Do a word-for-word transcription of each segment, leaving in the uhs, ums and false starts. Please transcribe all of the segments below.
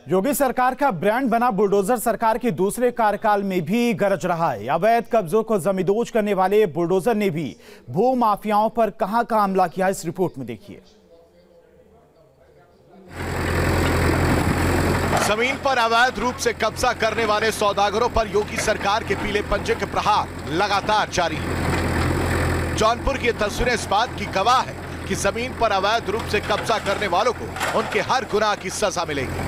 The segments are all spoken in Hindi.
योगी सरकार का ब्रांड बना बुलडोजर सरकार के दूसरे कार्यकाल में भी गरज रहा है। अवैध कब्जों को जमींदोज करने वाले बुलडोजर ने भी भू माफियाओं पर कहां कहां हमला किया, इस रिपोर्ट में देखिए। जमीन पर अवैध रूप से कब्जा करने वाले सौदागरों पर योगी सरकार के पीले पंजे के प्रहार लगातार जारी है। जौनपुर की तस्वीरें इस बात की गवाह है कि जमीन पर अवैध रूप से कब्जा करने वालों को उनके हर गुनाह की सजा मिलेगी।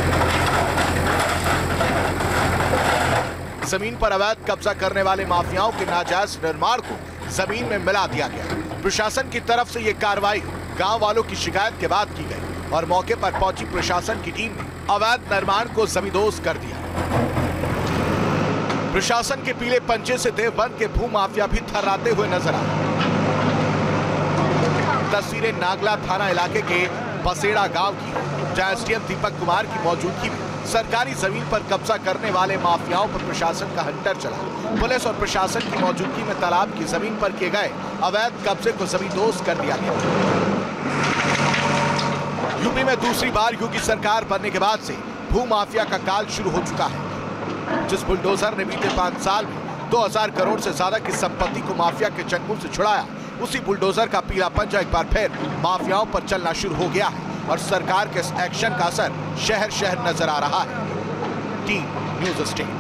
जमीन पर अवैध कब्जा करने वाले माफियाओं के नाजायज निर्माण को जमीन में मिला दिया गया। प्रशासन की तरफ से यह कार्रवाई गांव वालों की शिकायत के बाद की गई और मौके पर पहुंची प्रशासन की टीम ने अवैध निर्माण को जमींदोज कर दिया। प्रशासन के पीले पंजे से देवबंद के भू माफिया भी थर्राते हुए नजर आए। तस्वीरें नागला थाना इलाके के बसेड़ा गांव की, जहां एसडीएम दीपक कुमार की मौजूदगी में सरकारी जमीन पर कब्जा करने वाले माफियाओं पर प्रशासन का हंटर चला। पुलिस और प्रशासन की मौजूदगी में तालाब की जमीन पर किए गए अवैध कब्जे को जमींदोज कर दिया गया। यूपी में दूसरी बार योगी सरकार बनने के बाद से भू माफिया का काल शुरू हो चुका है। जिस बुलडोजर ने बीते पांच साल में दो हजार करोड़ से ज्यादा की संपत्ति को माफिया के चंगुल से छुड़ाया, उसी बुलडोजर का पीला पंजा एक बार फिर माफियाओं पर चलना शुरू हो गया है और सरकार के इस एक्शन का असर शहर शहर नजर आ रहा है। Team news state.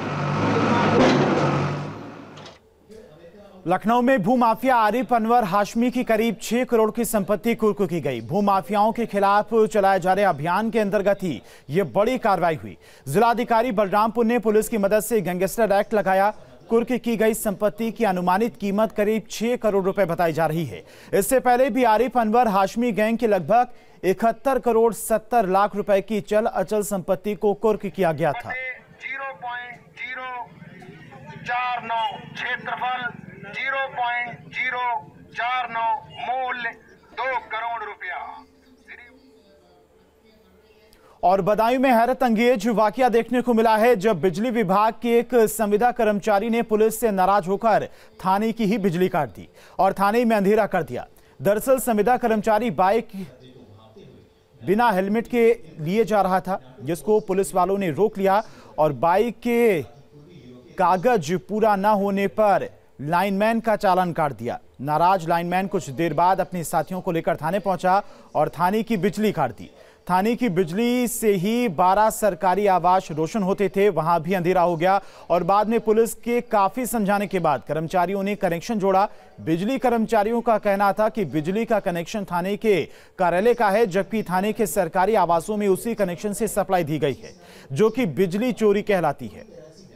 लखनऊ में भूमाफिया आरिफ अनवर हाशमी की करीब छह करोड़ की संपत्ति कुर्क की गई। भूमाफियाओं के खिलाफ चलाए जा रहे अभियान के अंतर्गत ही यह बड़ी कार्रवाई हुई। जिलाधिकारी बलरामपुर ने पुलिस की मदद से गैंगस्टर एक्ट लगाया। कुर्क की गई संपत्ति की अनुमानित कीमत करीब छह करोड़ रुपए बताई जा रही है। इससे पहले भी आरिफ अनवर हाशमी गैंग के लगभग इकहत्तर करोड़ सत्तर लाख रुपए की चल अचल संपत्ति को कुर्क किया गया था। जीरो पॉइंट जीरो चार नौ क्षेत्रफल, जीरो पॉइंट जीरो चार नौ मूल्य दो करोड़ रुपया। और बदायूं में हैरत अंगेज वाकया देखने को मिला है, जब बिजली विभाग के एक संविदा कर्मचारी ने पुलिस से नाराज होकर थाने की ही बिजली काट दी और थाने में अंधेरा कर दिया। दरअसल संविदा कर्मचारी बाइक बिना हेलमेट के लिए जा रहा था, जिसको पुलिस वालों ने रोक लिया और बाइक के कागज पूरा न होने पर लाइनमैन का चालान काट दिया। नाराज लाइनमैन कुछ देर बाद अपने साथियों को लेकर थाने पहुंचा और थाने की बिजली काट दी। थाने की बिजली से ही बारह सरकारी आवास रोशन होते थे, वहां भी अंधेरा हो गया और बाद में पुलिस के काफी समझाने के बाद कर्मचारियों ने कनेक्शन जोड़ा। बिजली कर्मचारियों का कहना था कि बिजली का कनेक्शन थाने के कार्यालय का है, जबकि थाने के सरकारी आवासों में उसी कनेक्शन से सप्लाई दी गई है, जो कि बिजली चोरी कहलाती है।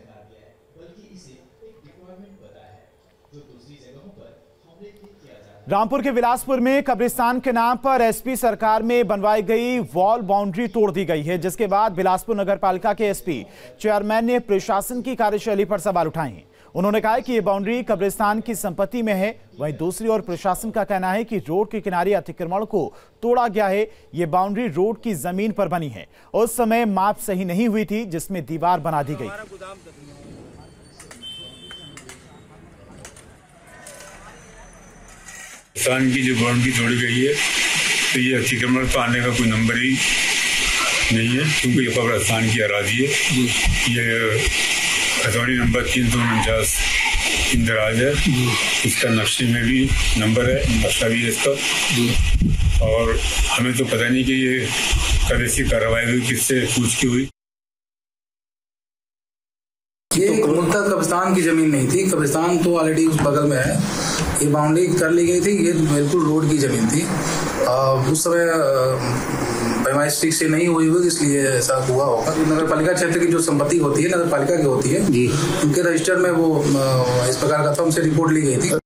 रामपुर के विलासपुर में कब्रिस्तान के नाम पर एसपी सरकार में बनवाई गई वॉल बाउंड्री तोड़ दी गई है, जिसके बाद बिलासपुर नगर पालिका के एसपी चेयरमैन ने प्रशासन की कार्यशैली पर सवाल उठाए हैं। उन्होंने कहा कि यह बाउंड्री कब्रिस्तान की संपत्ति में है। वहीं दूसरी ओर प्रशासन का कहना है कि रोड के किनारे अतिक्रमण को तोड़ा गया है। यह बाउंड्री रोड की जमीन पर बनी है। उस समय माप सही नहीं हुई थी, जिसमें दीवार बना दी गई। किसान की जो बाउंड्री तोड़ी गई है, तो ये अतिक्रमण पर आने का कोई नंबर ही नहीं है, क्योंकि ये कब्रिस्तान की अराजी है। ये खतौनी नंबर तीन सौ उनचास इंदराज है, इसका नक्शे में भी नंबर है, नक्शा भी है इसका। और हमें तो पता नहीं कि ये कब ऐसी कार्रवाई हुई, किससे पूछ की हुई। ये मुद्दा कब्रिस्तान की जमीन नहीं थी, कब्रिस्तान तो ऑलरेडी उस बगल में है। ये बाउंड्री कर ली गई थी, ये बिल्कुल रोड की जमीन थी। आ, उस समय पैमाइश ठीक से नहीं हुई हुई, इसलिए ऐसा हुआ होगा। नगर पालिका क्षेत्र की जो संपत्ति होती है नगर पालिका की होती है, उनके रजिस्टर में वो इस प्रकार का हमसे रिपोर्ट ली गई थी।